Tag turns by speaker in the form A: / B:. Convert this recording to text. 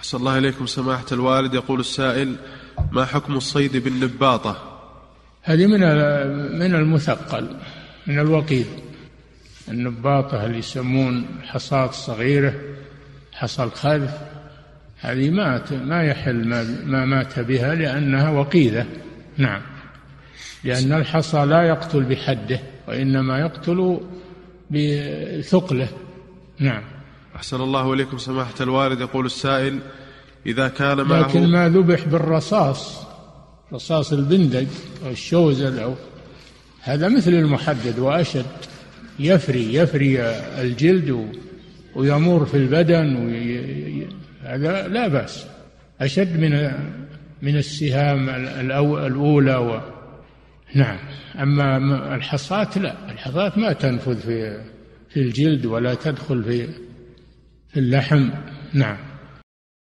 A: أحسن الله إليكم سماحة الوالد. يقول السائل: ما حكم الصيد بالنباطة؟
B: هذه من المثقل، من الوقيد. النباطة اللي يسمون حصاة صغيرة، حصى الخذف، هذه ما يحل ما مات بها لأنها وقيدة. نعم، لأن الحصى لا يقتل بحده وإنما يقتل بثقله. نعم.
A: أحسن الله إليكم سماحة الوالد. يقول السائل: إذا كان معه،
B: لكن ما ذبح بالرصاص، رصاص البندق أو الشوزل أو هذا مثل المحدد وأشد، يفري الجلد ويمر في البدن هذا لا بأس، أشد من السهام الأولى نعم. أما الحصاة لا، الحصاة ما تنفذ في الجلد ولا تدخل في اللحم. نعم.